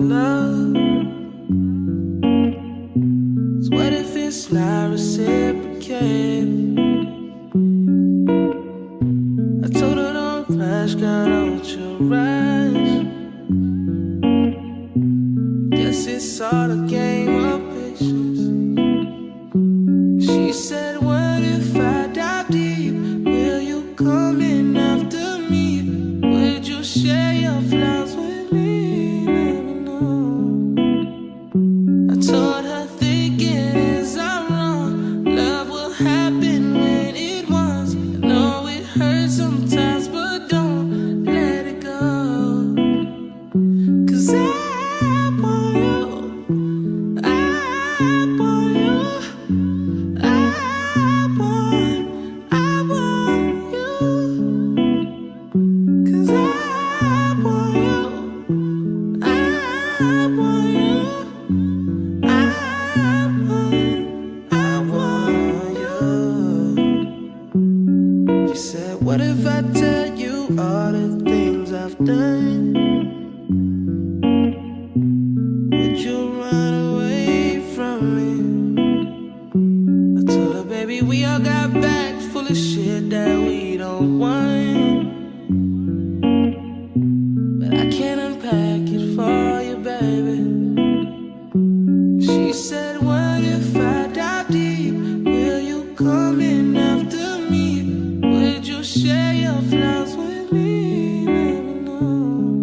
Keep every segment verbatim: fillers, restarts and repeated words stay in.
love. So what if it's not reciprocated? I told her don't rush, girl, don't you rush. Guess it's all a game of patience. She said, what if I dive deep? Will you come in after me? Would you share your flowers with me? Let me know. I told her thinking is I'm wrong. Love will happen when it wants. I know it hurts sometimes, but don't let it go. 'Cause I want you, I want you, I want, I want you. 'Cause I want you, I want you, I want, I want you. She said, what if I tell you all the things I've done? Would you run away from me? I told her, baby, we all got bags full of shit that we don't want, but I can't unpack it for you, baby. She said, what if I dive deep? Will you come in after me? Would you share your flowers with me? Let me know.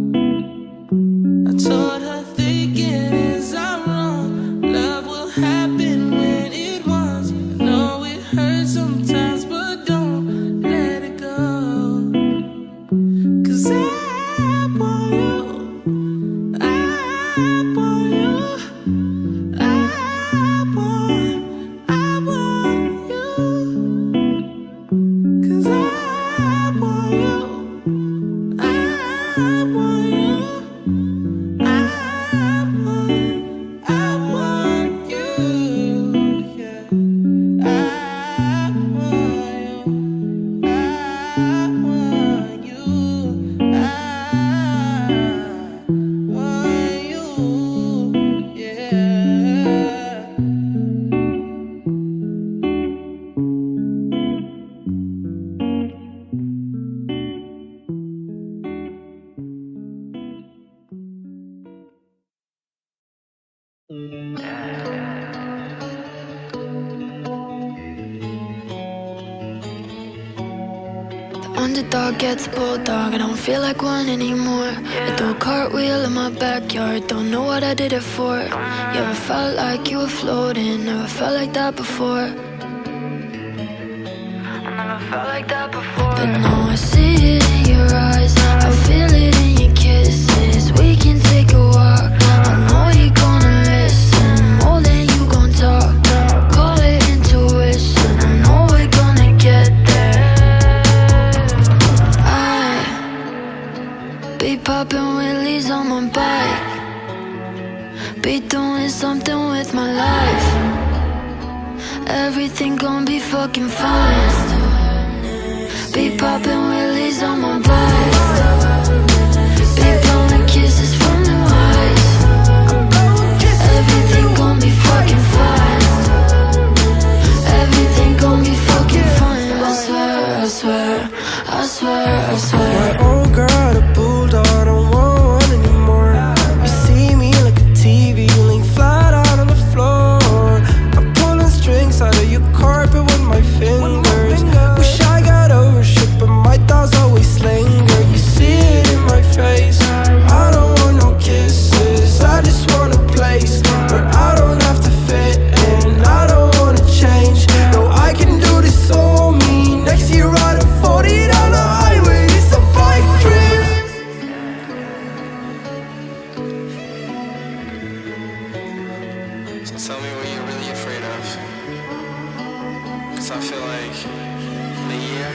I told her thinking is I'm wrong. Love will happen when it wants. I know it hurts sometimes, but don't let it go. 'Cause I want you, I want you, I want, I want you. 'Cause I want you, I want you, I want, I want you. Yeah. I want you, I want you, I want you. Yeah. Underdog gets a bulldog, I don't feel like one anymore. I do a cartwheel in my backyard, don't know what I did it for. You ever felt like you were floating? Never felt like that before. I never felt like that before. But now I see it in your eyes, I feel it in your kisses. We can take a walk, I know you're gonna listen. More than you gon' talk, call it intuition. I know we're gonna get there. Be poppin' wheelies on my bike, be doing something with my life. Everything gon' be fucking fine. Be poppin' wheelies on my bike, be blowing kisses from the eyes. Everything gon' be fucking fine. Everything gon' be fucking fine. I swear, I swear, I swear, I swear. My old girl, the bulldog, I don't want one anymore. You see me like a T V, laying flat out on the floor. I'm pulling strings out of your carpet with my fingers. Wish I got over shit, but my thoughts always linger. You see it in my face, I don't want no kisses. I just want a place where I don't have to fit in. I don't wanna change, no, I can do this on me. Next year riding forty down the highway, it's a bike trip. So tell me what you're really afraid of, 'cause I feel like in a year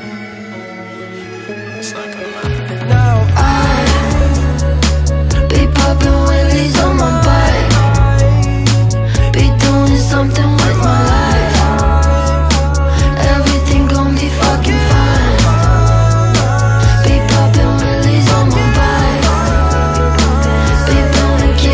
it's not gonna matter. Now I be poppin' wheelies on my bike, be doing something with my life. Everything gon' be fucking fine. Be poppin' wheelies on my bike, be blowing kisses.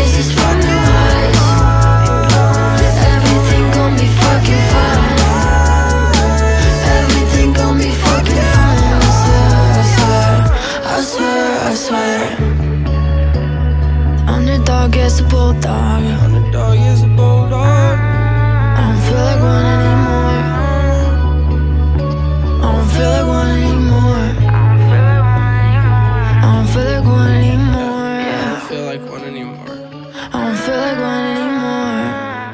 underdog gets a bulldog. Underdog is a bulldog. I don't feel like one anymore. I don't feel like one anymore. I don't feel like one anymore. I don't feel like one anymore. I don't feel like one anymore.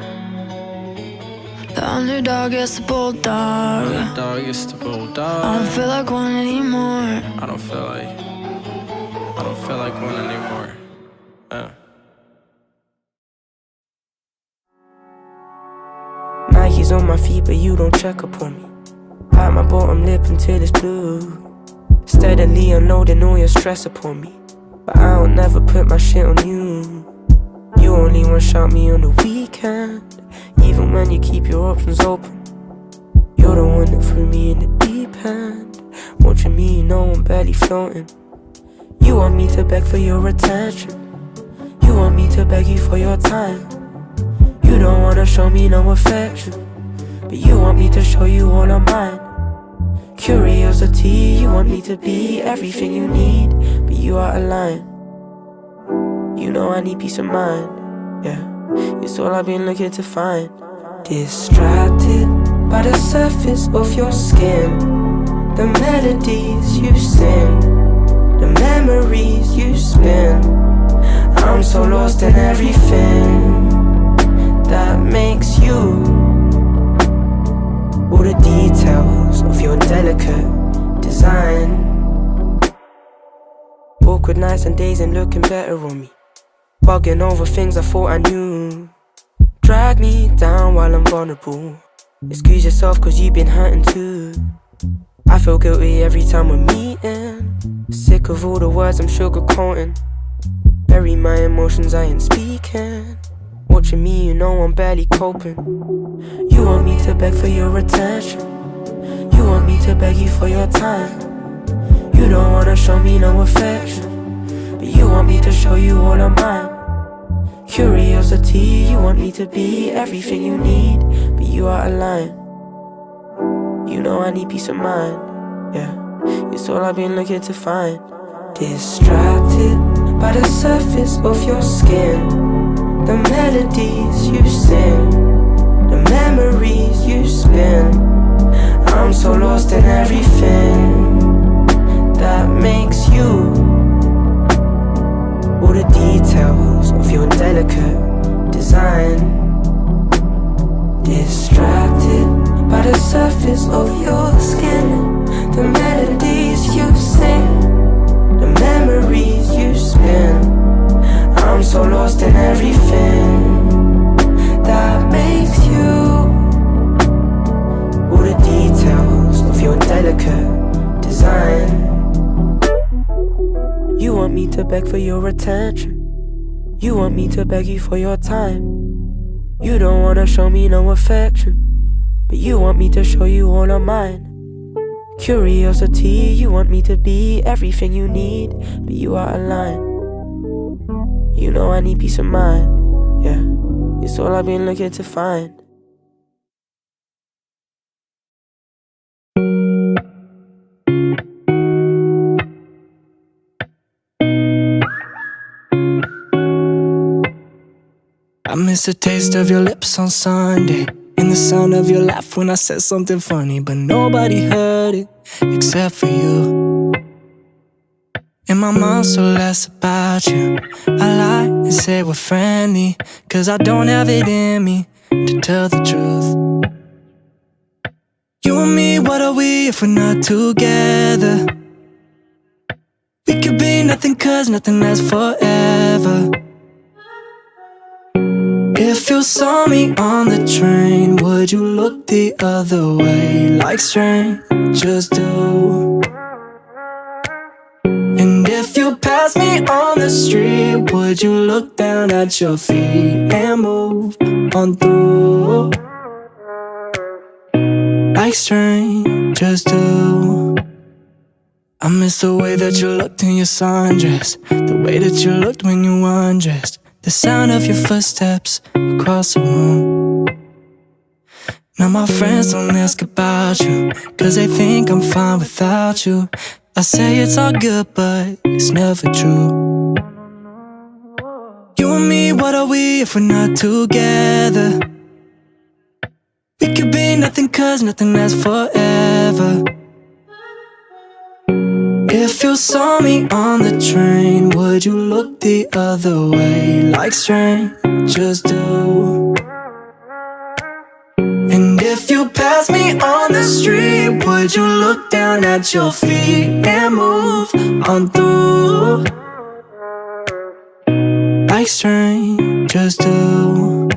The underdog gets the bulldog. Underdog is the bulldog. I don't feel like one anymore. I don't feel like I don't feel like one anymore. Yeah. Nike's on my feet, but you don't check up on me. Bite my bottom lip until it's blue. Steadily unloading all your stress upon me, but I don't never put my shit on you. You only want to shout me on the weekend, even when you keep your options open. You're the one that threw me in the deep end. Watching me, you know I'm barely floating. You want me to beg for your attention. You want me to beg you for your time. You don't wanna show me no affection, but you want me to show you all of mine. Curiosity, you want me to be everything you need, but you out of line. You know I need peace of mind, yeah. It's all I've been looking to find. Distracted by the surface of your skin, the melodies you sing, the memories you spin. I'm so lost in everything that makes you. All the details of your delicate design. Awkward nights and days ain't looking better on me. Bugging over things I thought I knew. Drag me down while I'm vulnerable. Excuse yourself cause you've been hurting too. I feel guilty every time we're meeting. Sick of all the words I'm sugarcoating. Bury my emotions, I ain't speaking. Watching me, you know I'm barely coping. You want me to beg for your attention. You want me to beg you for your time. You don't wanna show me no affection, but you want me to show you all of mine. Curiosity, you want me to be everything you need, but you out of line. You know I need peace of mind, yeah. It's all I've been looking to find. Distracted by the surface of your skin, the melodies you sing, the memories you spin. I'm so lost in everything that makes you. All the details of your delicate design. Distracted by the surface of your skin, the melodies you sing, the memories you spin. I'm so lost in everything that makes you. All the details of your delicate design. You want me to beg for your attention. You want me to beg you for your time. You don't wanna show me no affection, but you want me to show you all of mine. Curiosity, you want me to be everything you need, but you out of line. You know I need peace of mind, yeah. It's all I've been looking to find. I miss the taste of your lips on Sunday, and the sound of your laugh when I said something funny, but nobody heard it except for you. In my mind so less about you. I lie and say we're friendly, cause I don't have it in me to tell the truth. You and me, what are we if we're not together? We could be nothing cause nothing lasts forever. If you saw me on the train, would you look the other way like strangers do? And if you passed me on the street, would you look down at your feet and move on through like strangers do? I miss the way that you looked in your sundress, the way that you looked when you undressed, the sound of your footsteps across the room. Now my friends don't ask about you, cause they think I'm fine without you. I say it's all good, but it's never true. You and me, what are we if we're not together? We could be nothing cause nothing lasts forever. If you saw me on the train, would you look the other way like strangers do? And if you pass me on the street, would you look down at your feet and move on through like strangers do?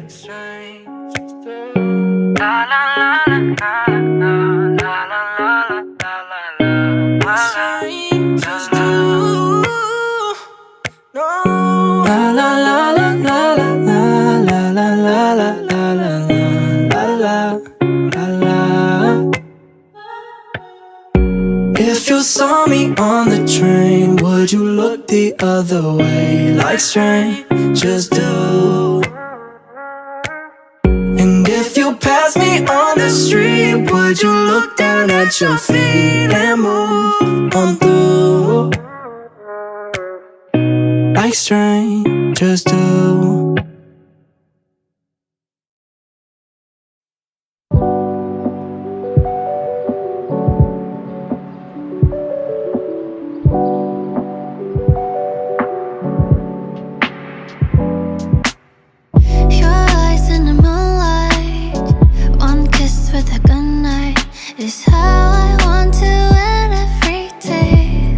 La la la la la la la la la. Strangers do. No. La la la la la la la la la la la la la la la. If you saw me on the train, would you look the other way like strangers do? And if you pass me on the street, would you look down at your feet and move on through like strangers do? Is how I want to end every day.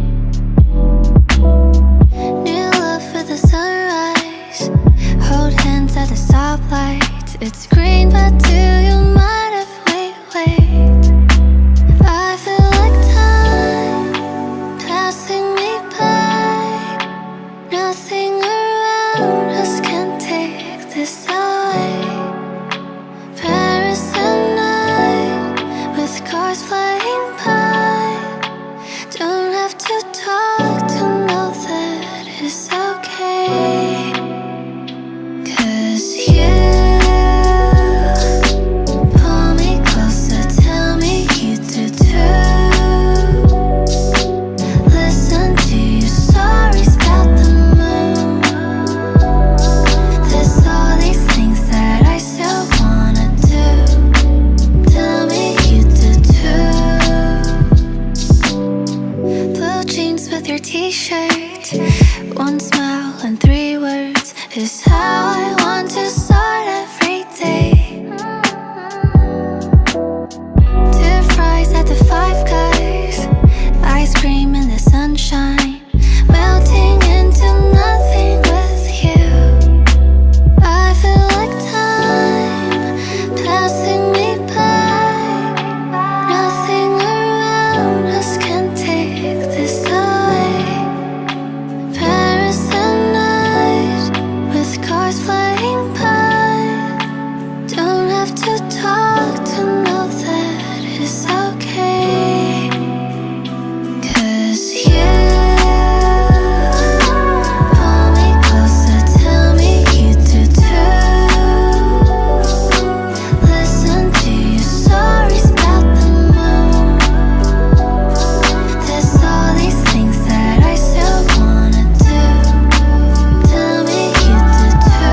New love for the sunrise. Hold hands at the stoplight. It's green, but do you mind if we wait? I feel like time passing me by. Nothing around us can take this away. Paris and night, with cars flying by. Don't have to talk to know that it's okay. 'Cause you pull me closer, tell me you do too. Listen to your stories about the moon. There's all these things that I still wanna do. Tell me you do too. Blue jeans with your t-shirt. One smile and three words is how I want to start every day. Two fries at the Five Guys. Ice cream in the sunshine. Melting into nothing with you. I feel like time passing me by. Nothing around us can take this away. Paris and night, with cars flying by. Don't have to talk to know that it's okay. 'Cause you pull me closer, tell me you do too. Listen to your stories about the moon. There's all these things that I still wanna do. Tell me you do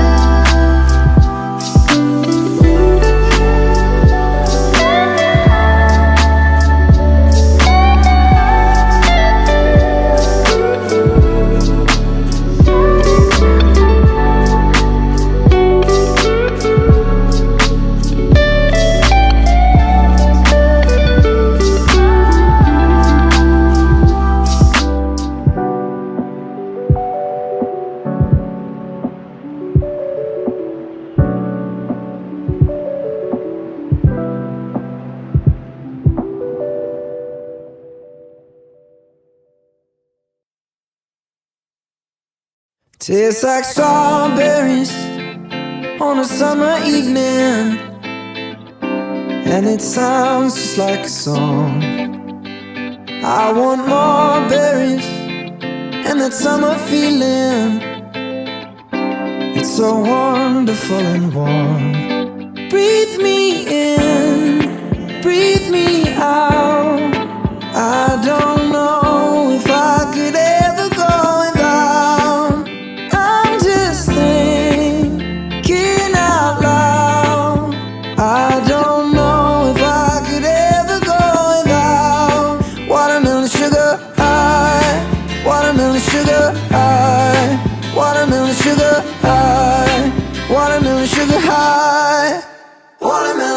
Tastes like strawberries on a summer evening, and it sounds just like a song. I want more berries and that summer feeling. It's so wonderful and warm. Breathe me in, breathe me out. I don't know if I could ever go without. I'm just thinking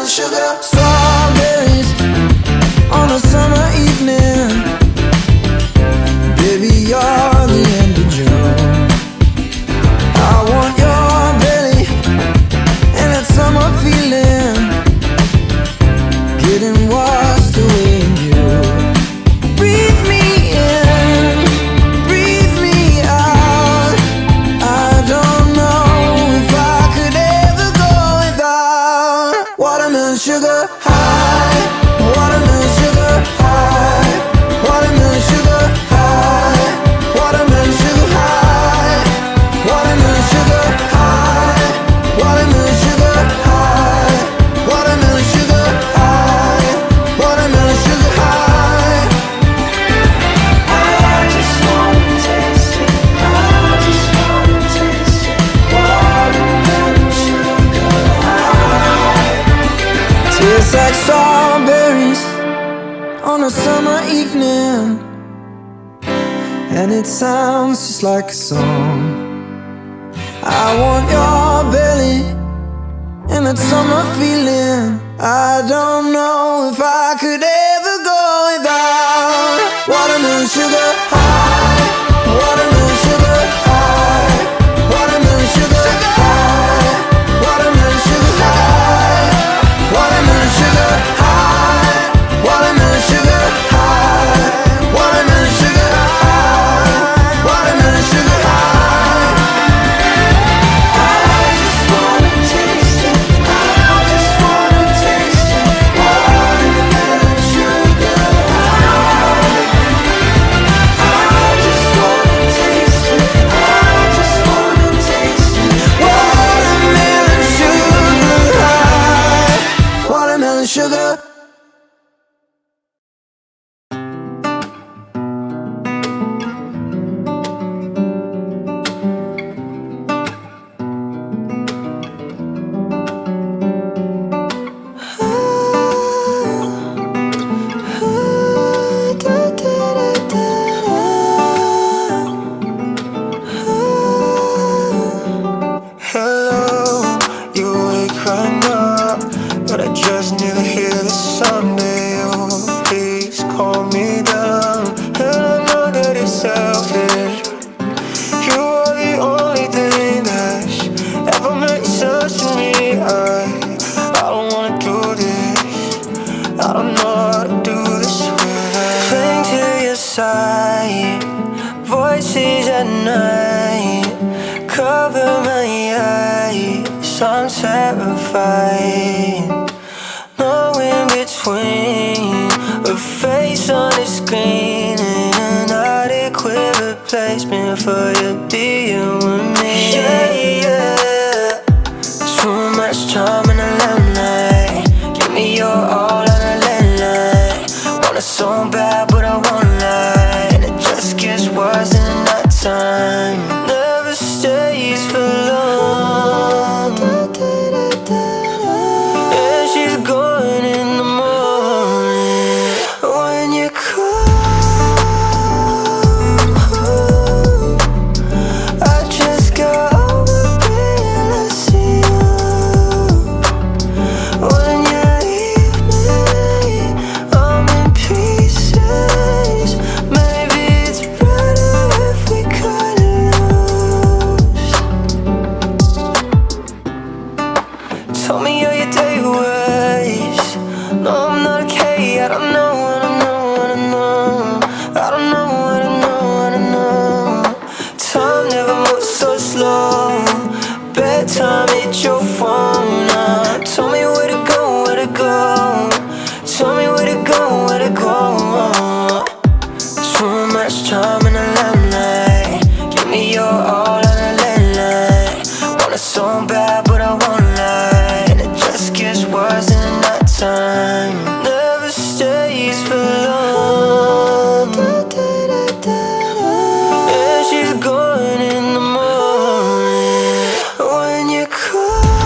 watermelon sugar. Strawberries on a summer evening. Baby, you're the end of June. I want your belly and that summer feeling, getting washed away in you. Breathe me in, breathe me out. I don't know if I could ever go without watermelon sugar high, watermelon sugar high, watermelon sugar high, watermelon sugar high, watermelon sugar high, watermelon sugar high, watermelon sugar high, watermelon sugar high. I just wanna taste it, I just wanna taste it, watermelon sugar high. Tastes like strawberries on a summer evening, and it sounds just like a song. I want your belly and that summer feeling. I don't know if I could ever go without watermelon sugar high, watermelon sugar high, watermelon sugar high, watermelon sugar high, watermelon sugar high, watermelon sugar high, watermelon sugar high, watermelon sugar high. I just wanna taste it, I just wanna taste it, watermelon sugar high. I just wanna taste it, I just wanna taste it, watermelon sugar high, watermelon sugar. Hello, you awake right now, but I just need to hear this someday. Oh, please calm me down, and I know that it's selfish. You are the only thing that's ever made sense to me. I, I don't wanna do this, I don't know how to do this without playing to your side, voices at night cover my eyes. I'm terrified, no in between, a face on the screen, and an adequate replacement for you being with me. Yeah, yeah. Too much charm in the limelight, give me your all on a landline. Want it so bad, but I won't lie, and it just gets worse in the nighttime. Never stays for long, and she's gone in the morning. When you come home, I just got over being I see you. When you leave me, I'm in pieces. Maybe it's better if we cut loose. Tell me how your day was. No, I'm not okay. I don't know, I don't know, I don't know. I don't know, I don't know, I don't know. Time never moves so slow. Bedtime, hit your phone now. Tell me where to go, where to go. Tell me where to go, where to go. Too much time in the limelight, give me your all on a landline. Want it so bad, but I won't lie, and it just gets worse in the nighttime. Never stays for long, and she's gone in the morning. When you call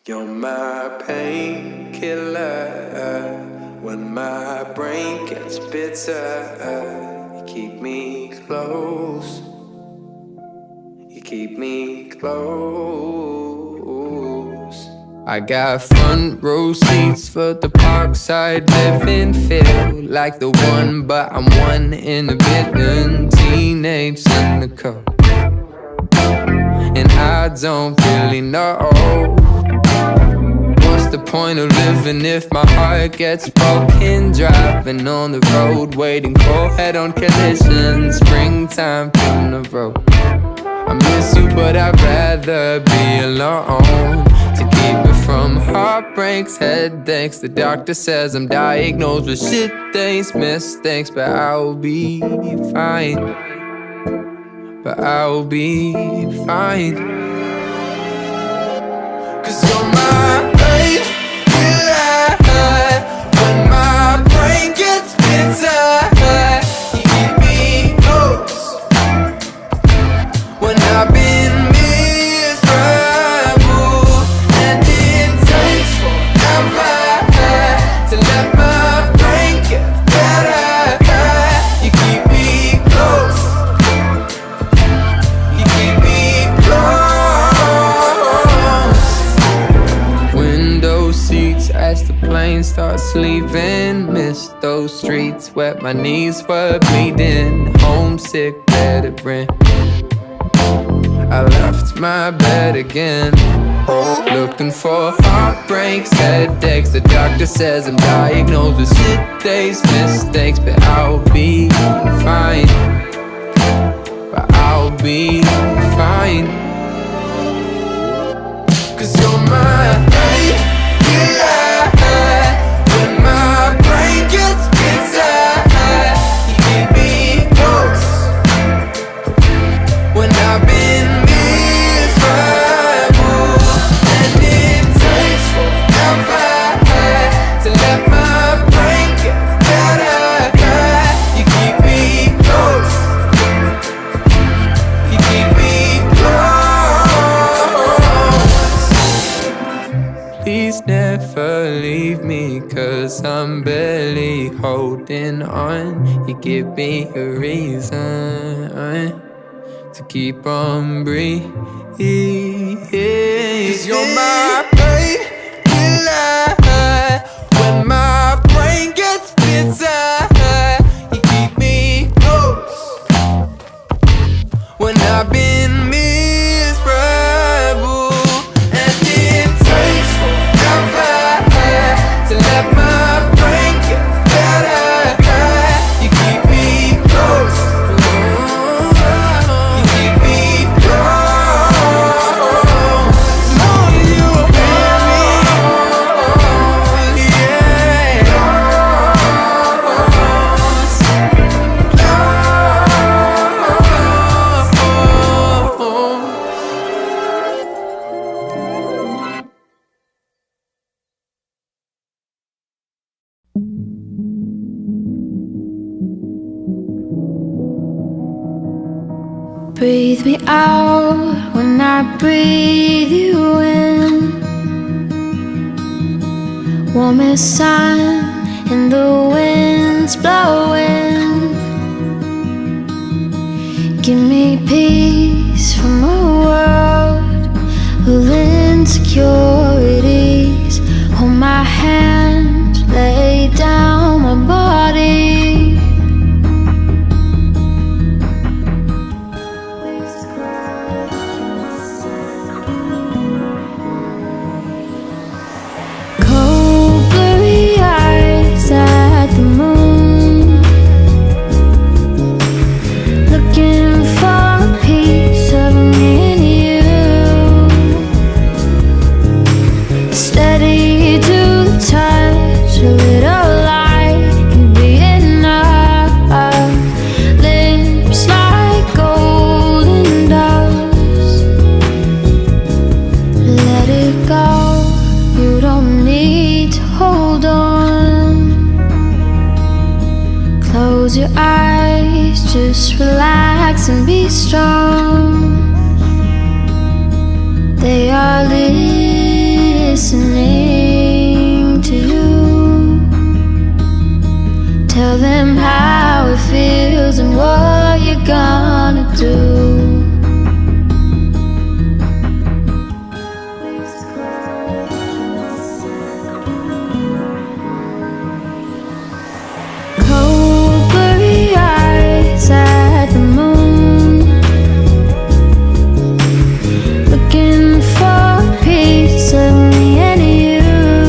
You're my painkiller. When my brain gets bitter, you keep me close. You keep me close. I got front row seats for the parkside living. Feel like the one, but I'm one in a billion. Teenage cynical, and I don't really know what's the point of living if my heart gets broken. Driving on the road, waiting for head-on collisions. Springtime from the road. I miss you, but I'd rather be alone. To keep me from heartbreaks, headaches. The doctor says I'm diagnosed with shit things, mistakes. But I'll be fine. But I'll be fine. Cause you're my painkiller. When my brain gets bitter, you keep me close. When I've been miserable, and it takes forever to let my brain get better, you keep me close. You keep me close. Window seats as the plane starts leaving. Miss those streets where my knees were bleeding. Homesick, veteran. I left my bed again, looking for heartbreaks, headaches. The doctor says I'm diagnosed with shit days, mistakes. But I'll be fine. But I'll be fine. Cause you're my painkiller. When my brain gets bitter, you keep me close. When I've been miserable, and it takes forever to let my brain get better, you keep me close. You keep me close. Please never leave me, cause I'm barely holding on. You give me a reason to keep on breathing. Cause you're my painkiller. When my brain gets bitter, you keep me close. When I've been miserable, and it takes forever to let my brain get better, you keep me close. Breathe me out when I breathe you in. Warm as sun and the wind's blowing. Give me peace from a world of insecurities. Hold my hand, lay down my body. Close your eyes, just relax and be strong. They are listening. listening to you. Tell them how it feels and what you're gonna do. Cold, blurry eyes at the moon, looking for a piece of me and you.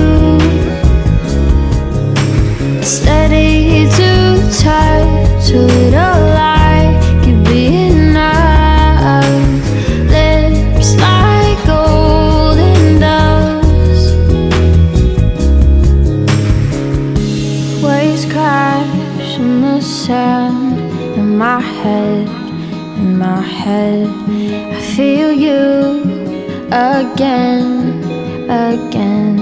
Steady to touch, a little light could be enough. Lips like golden dust, waves crash in the sand. In my head, in my head, I feel you again, again.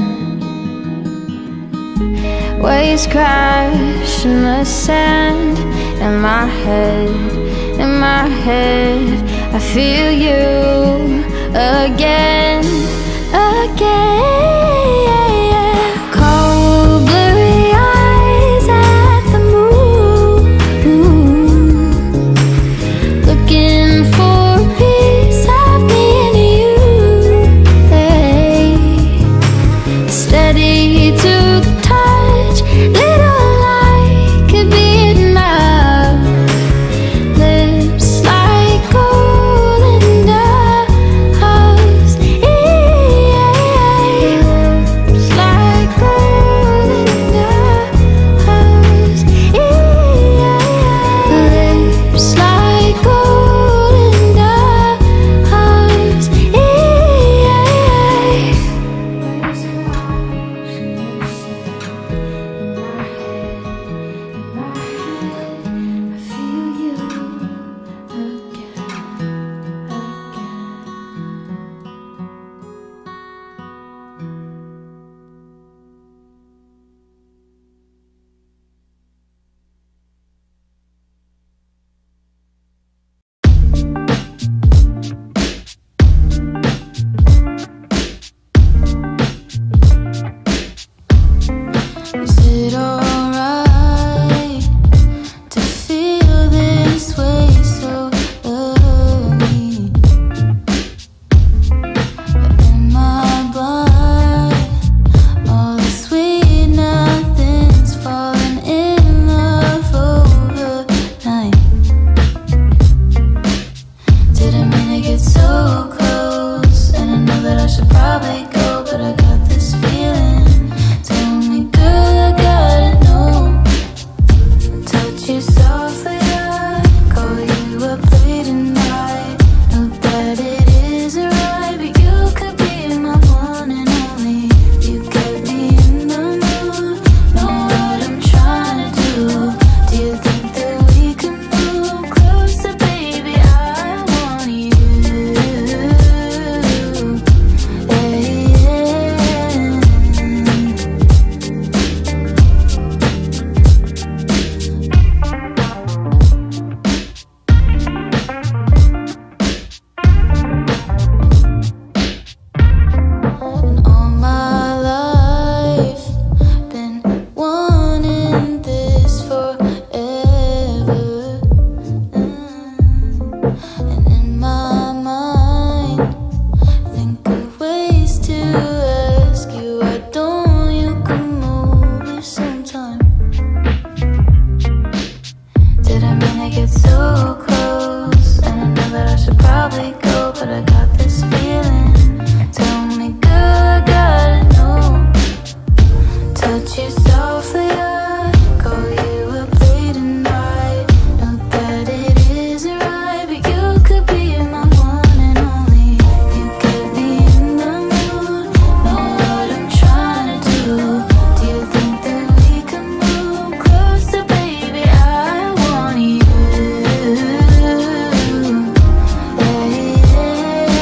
Waves crash in the sand. In my head, in my head, I feel you again, again. Cold, blurry eyes at the moon, looking for a piece of me and you. Hey, steady to the touch, little light could be enough. Lips like golden dust, yeah. Lips like golden dust, yeah. Lips like golden dust, Is it alright to feel this way so early? Am I blind? All the sweet nothings falling in love overnight. Didn't mean to get so close, and I know that I should probably go, but I got this feeling. Tell me, girl, I gotta know. Touch you softly, I call you up late at night. Know that it isn't right, but you could be my one and only. You get me in the mood, know what I'm trying to do. Do you think that we can move closer, baby? I want you. Hey, yeah. And all my life, been wanting this forever. Mm. And in my mind, think of ways to ask you. Why don't you come over sometime? Did I mean to get so close? And I know that I should probably go, but I got this feeling. Tell me, girl, I gotta know. Touch you softly, I call you up late at night. Know that it isn't right, but you could be my one and only. You get me in the mood, know what I'm trying to do. Do you think that we can move closer, baby? I want you. Hey, yeah.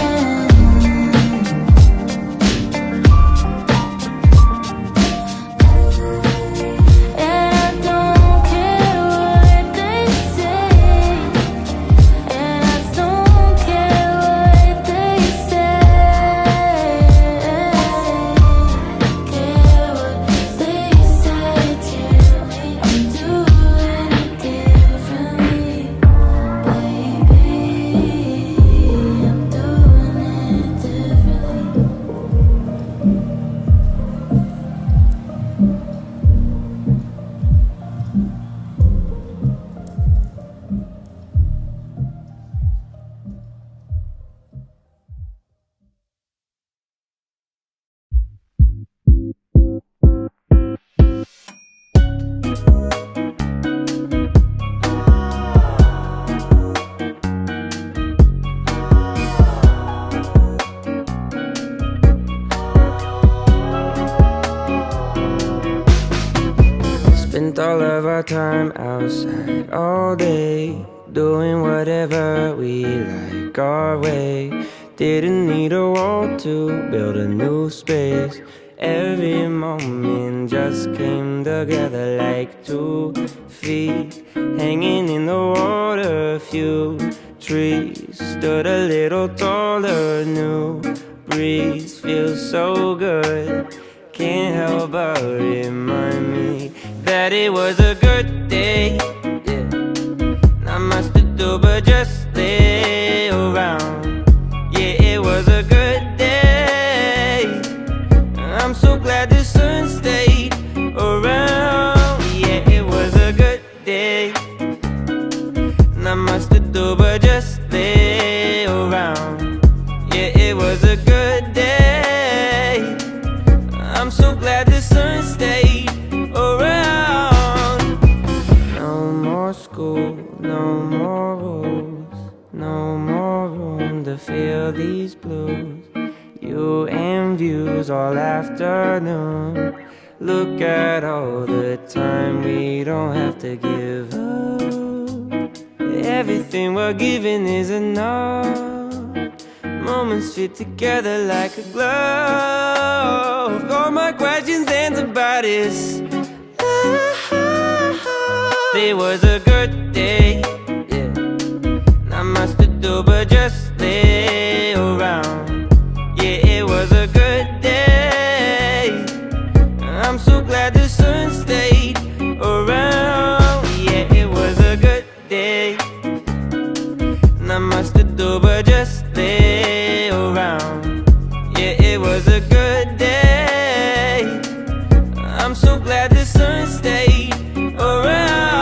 of our time outside all day, doing whatever we like our way. Didn't need a wall to build a new space. Every moment just came together like two feet hanging in the water. A few trees stood a little taller. New breeze feels so good, can't help but remind me that it was a good day. Yeah. Not much to do but just lay around. Yeah, it was a good day. I'm so glad the sun stayed around. Yeah, it was a good day. Not much to do but just lay around. Yeah, it was a good day. I'm so glad the sun stayed around. No more school, no more rules, no more room to feel these blues. You and views all afternoon. Look at all the time we don't have to give up. Everything we're giving is enough. Moments fit together like a glove. All my questions answered by this. It was a good day. Yeah. Not much to do but just lay around. Yeah, it was a good day. I'm so glad the sun stayed around. Yeah, it was a good day. Not much to do but just lay around. Yeah, it was a good day. I'm so glad the sun stayed around.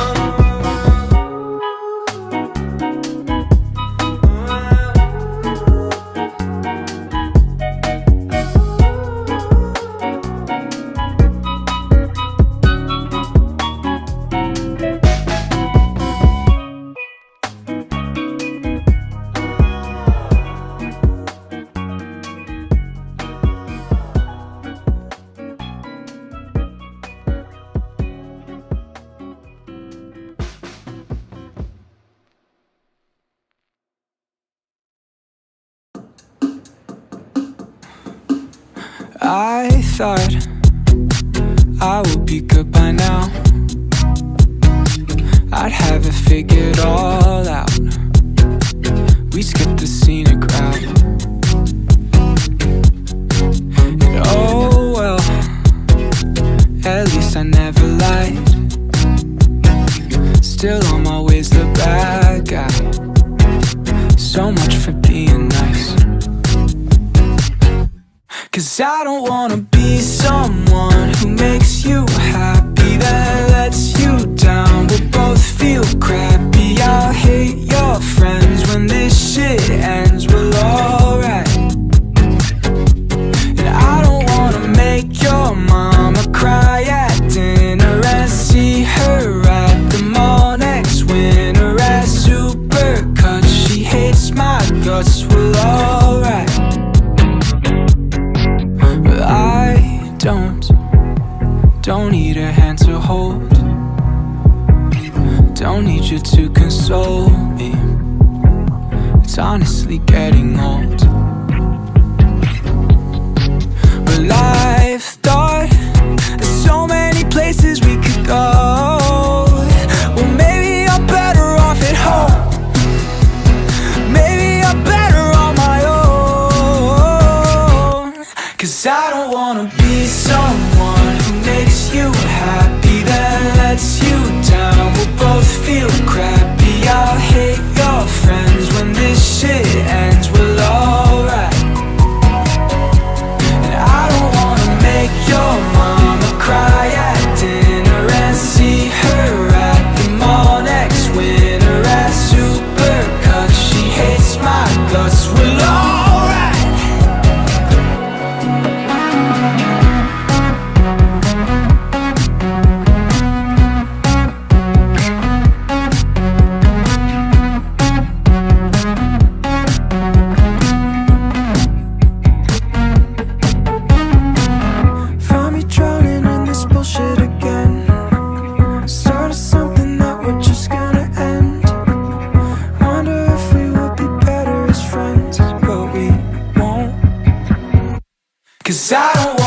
I thought I would be good by now. I'd have it figured all out. We skipped the scenic route. And oh well, at least I never lied. Still on my way's the bad guy. So much for being nice. Cause I don't wanna be someone who makes you happy, then lets you down. We'll both feel crappy. I'll hate your friends when this shit ends. Well, alright. And I don't wanna make your mama cry at dinner and see her at the mall next winter at Supercuts. She hates my guts. Well, alright. I don't, don't need a hand to hold. Don't need you to console me. It's honestly getting old. But life thought there's so many places we could go. Well, maybe I'm better off at home. Maybe I'm better on my own. Cause I don't wanna be someone who makes you happy, then lets you down. We'll both feel crappy. I'll hate your friends when this shit ends. Well, alright. And I don't wanna make your mama cry at dinner and see her at the mall next winter at Supercuts. She hates my guts. Well, alright. 'cause I don't